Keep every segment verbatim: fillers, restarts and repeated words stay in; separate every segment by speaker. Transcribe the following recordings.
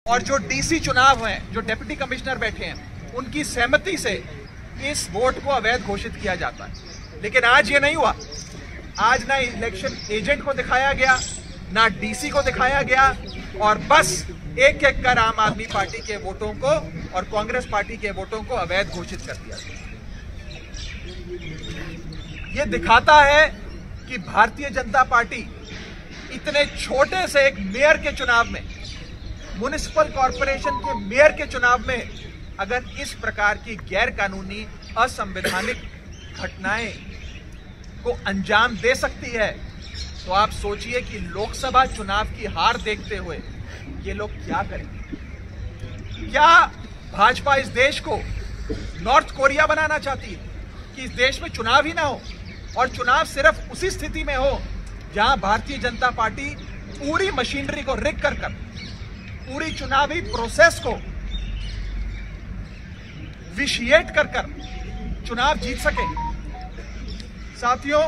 Speaker 1: और जो डीसी चुनाव हैं, जो डिप्टी कमिश्नर बैठे हैं, उनकी सहमति से इस वोट को अवैध घोषित किया जाता है। लेकिन आज ये नहीं हुआ। आज ना इलेक्शन एजेंट को दिखाया गया, ना डीसी को दिखाया गया, और बस एक एक कर आम आदमी पार्टी के वोटों को और कांग्रेस पार्टी के वोटों को अवैध घोषित कर दिया। ये दिखाता है कि भारतीय जनता पार्टी इतने छोटे से एक मेयर के चुनाव में, म्युनिसिपल कॉरपोरेशन के मेयर के चुनाव में, अगर इस प्रकार की गैर कानूनी असंवैधानिक घटनाएं को अंजाम दे सकती है, तो आप सोचिए कि लोकसभा चुनाव की हार देखते हुए ये लोग क्या करेंगे। क्या भाजपा इस देश को नॉर्थ कोरिया बनाना चाहती है कि इस देश में चुनाव ही ना हो, और चुनाव सिर्फ उसी स्थिति में हो जहां भारतीय जनता पार्टी पूरी मशीनरी को रिग कर कर पूरी चुनावी प्रोसेस को विशिएट कर कर चुनाव जीत सके। साथियों,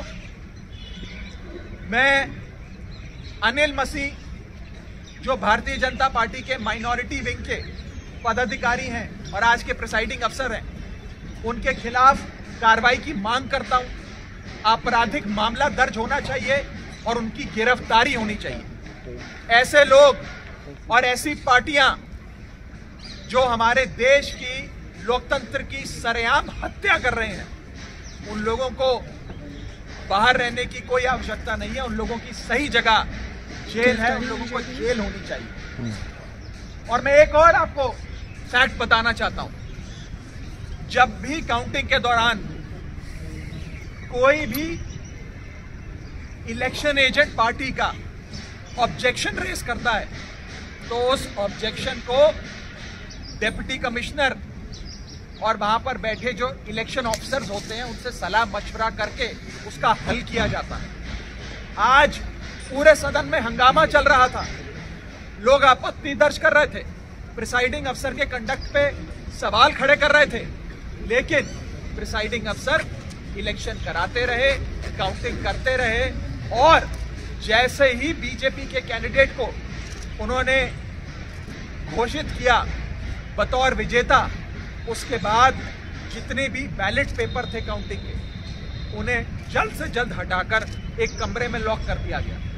Speaker 1: मैं अनिल मसीह, जो भारतीय जनता पार्टी के माइनॉरिटी विंग के पदाधिकारी हैं और आज के प्रिसाइडिंग अफसर हैं, उनके खिलाफ कार्रवाई की मांग करता हूं। आपराधिक मामला दर्ज होना चाहिए और उनकी गिरफ्तारी होनी चाहिए। ऐसे लोग और ऐसी पार्टियां जो हमारे देश की लोकतंत्र की सरेआम हत्या कर रहे हैं, उन लोगों को बाहर रहने की कोई आवश्यकता नहीं है। उन लोगों की सही जगह जेल है, उन लोगों को जेल होनी चाहिए। और मैं एक और आपको फैक्ट बताना चाहता हूं। जब भी काउंटिंग के दौरान कोई भी इलेक्शन एजेंट पार्टी का ऑब्जेक्शन रेज करता है, तो उस ऑब्जेक्शन को डिप्टी कमिश्नर और वहां पर बैठे जो इलेक्शन ऑफिसर्स होते हैं उनसे सलाह मशवरा करके उसका हल किया जाता है। आज पूरे सदन में हंगामा चल रहा था, लोग आपत्ति दर्ज कर रहे थे, प्रिसाइडिंग अफसर के कंडक्ट पे सवाल खड़े कर रहे थे, लेकिन प्रिसाइडिंग अफसर इलेक्शन कराते रहे, काउंटिंग करते रहे, और जैसे ही बीजेपी के कैंडिडेट को उन्होंने घोषित किया बतौर विजेता, उसके बाद जितने भी बैलेट पेपर थे काउंटिंग के, उन्हें जल्द से जल्द हटाकर एक कमरे में लॉक कर दिया गया।